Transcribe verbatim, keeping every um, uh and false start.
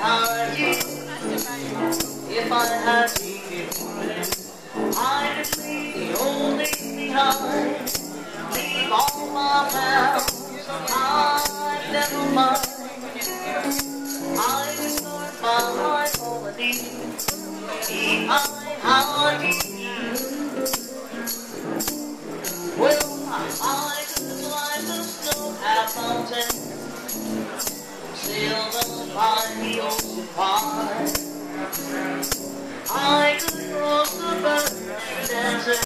behind you. If I had taken away, I'd leave the old days behind. Leave all my pals, I'd never mind. I'd start my holiday behind Hardy. Well, I could climb the snow-capped mountain, sail the mighty ocean high.